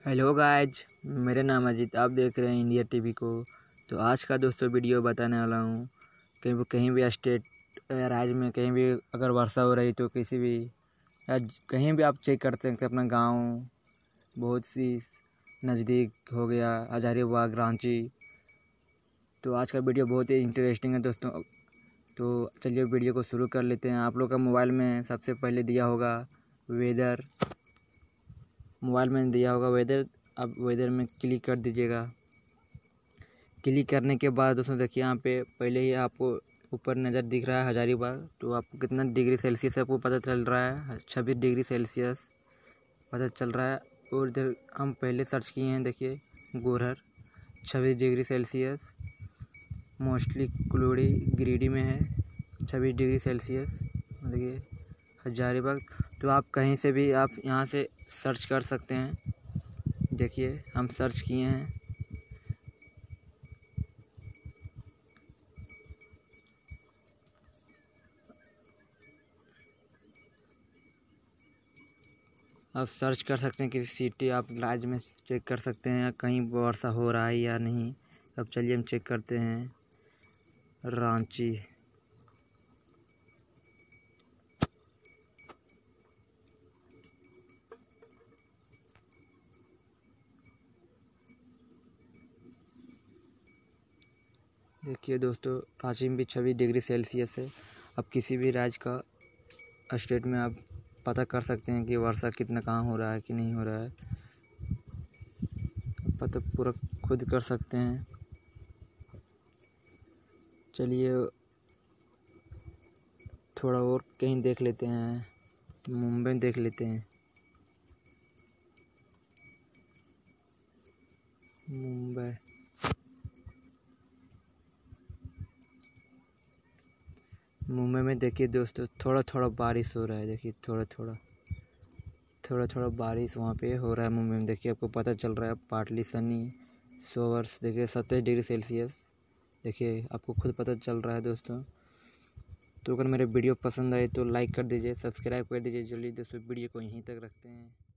Hello guys, मेरा नाम अजीत। आप देख रहे हैं इंडिया टीवी को। तो आज का दोस्तों वीडियो बताने वाला हूँ कहीं भी स्टेट या राज्य में कहीं भी अगर वर्षा हो रही तो किसी भी या कहीं भी आप चेक करते हैं अपना गांव बहुत सी नज़दीक हो गया हजारीबाग रांची। तो आज का वीडियो बहुत ही इंटरेस्टिंग है दोस्तों। तो चलिए वीडियो को शुरू कर लेते हैं। आप लोग का मोबाइल में सबसे पहले दिया होगा वेदर, अब वेदर में क्लिक कर दीजिएगा। क्लिक करने के बाद दोस्तों देखिए यहाँ पे पहले ही आपको ऊपर नज़र दिख रहा है हजारीबाग। तो आपको कितना डिग्री सेल्सियस आपको पता चल रहा है, 26 डिग्री सेल्सियस पता चल रहा है। और इधर हम पहले सर्च किए हैं, देखिए गोरहर 26 डिग्री सेल्सियस, मोस्टली कुलूड़ी गिरिडीह में है 26 डिग्री सेल्सियस। देखिए हजारीबाग। तो आप कहीं से भी आप यहाँ से सर्च कर सकते हैं। देखिए हम सर्च किए हैं। आप सर्च कर सकते हैं किसी सिटी, आप राज्य में चेक कर सकते हैं कहीं वर्षा हो रहा है या नहीं। अब चलिए हम चेक करते हैं रांची। देखिए दोस्तों रांची में भी 26 डिग्री सेल्सियस है। अब किसी भी राज्य का स्टेट में आप पता कर सकते हैं कि वर्षा कितना कहाँ हो रहा है कि नहीं हो रहा है, पता पूरा खुद कर सकते हैं। चलिए थोड़ा और कहीं देख लेते हैं, मुंबई देख लेते हैं। मुंबई में देखिए दोस्तों थोड़ा थोड़ा बारिश हो रहा है। देखिए थोड़ा थोड़ा बारिश वहाँ पे हो रहा है मुंबई में। देखिए आपको पता चल रहा है पार्टली सनी सोवर्स। देखिए 27 डिग्री सेल्सियस। देखिए आपको खुद पता चल रहा है दोस्तों। तो अगर मेरे वीडियो पसंद आए तो लाइक कर दीजिए, सब्सक्राइब कर दीजिए। जल्दी दोस्तों वीडियो को यहीं तक रखते हैं।